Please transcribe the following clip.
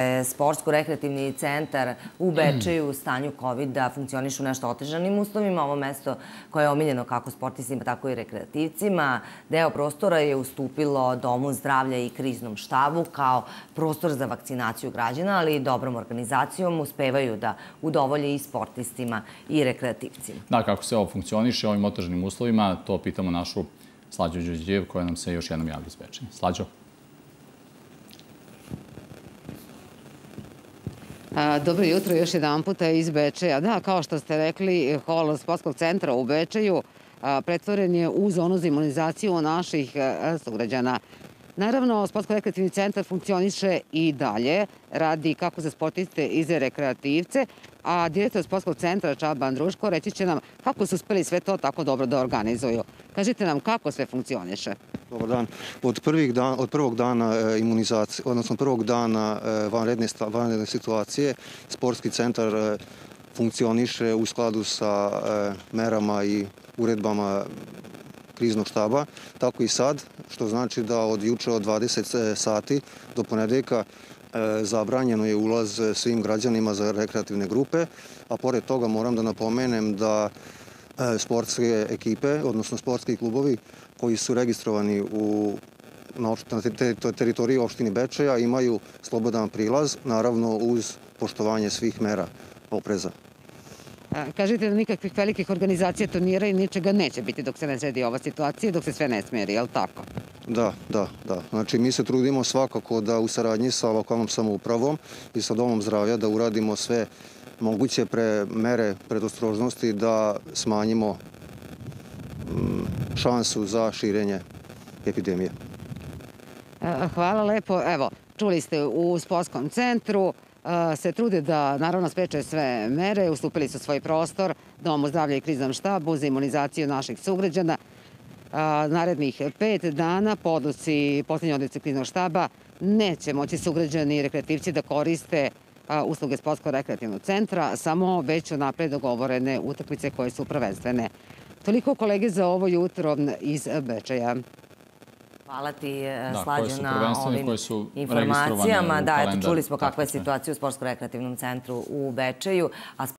Sportsko-rekreativni centar u Bečeju u stanju COVID-a funkcioniše u nešto otežanim uslovima. Ovo mesto koje je omiljeno kako sportistima, tako i rekreativcima. Deo prostora je ustupilo Domu zdravlja i kriznom štabu kao prostor za vakcinaciju građana, ali i dobrom organizacijom uspevaju da udovolje i sportistima i rekreativcima. Da, kako se ovo funkcioniše u ovim otežanim uslovima, to pitamo našu Slađu Đurđijev koja nam se još jednom javlja iz Bečeja. Slađo. Dobro jutro još jedan puta iz Bečeja. Da, kao što ste rekli, hol sportskog centra u Bečeju pretvoren je u zonu za imunizaciju naših sugrađana. Naravno, sportsko-rekreativni centar funkcioniše i dalje, radi kako za sportiste i za rekreativce, a direktor sportskog centra Čaba Andruško reći će nam kako su uspeli sve to tako dobro da organizuju. Kažite nam kako sve funkcioniše. Dobar dan. Od prvog dana imunizacije, odnosno prvog dana vanredne situacije, sportski centar funkcioniše u skladu sa merama i uredbama kriznog štaba, tako i sad, što znači da od juče od 20 sati do ponedeljka zabranjeno je ulaz svim građanima za rekreativne grupe, a pored toga moram da napomenem da sportske ekipe, odnosno sportski klubovi koji su registrovani na teritoriji opštine Bečeja imaju slobodan prilaz, naravno uz poštovanje svih mera opreza. Kažete da nikakvih velikih organizacija, turnira i ničega neće biti dok se ne sredi ova situacija, dok se sve ne smeri, je li tako? Da. Znači, mi se trudimo svakako da u saradnji sa lokalnom samoupravom i sa Domom zdravlja da uradimo sve moguće mere predostrožnosti da smanjimo šansu za širenje epidemije. Hvala lepo. Evo, čuli ste u sportskom centru se trude da naravno spreče sve mere, ustupili su svoj prostor Domu zdravlja i kriznom štabu za imunizaciju naših sugrađana. Narednih 5 dana po posljednjoj odluci kriznog štaba neće moći sugrađani i rekreativci da koriste usluge sportsko-rekreativnog centra, samo već napred dogovorene utakmice koje su prvenstvene. Toliko kolege za ovo jutro iz Bečeja. Hvala ti, Slađo, na ovim informacijama. Da, eto, čuli smo kakva je situacija u Sportsko-rekreativnom centru u Bečeju.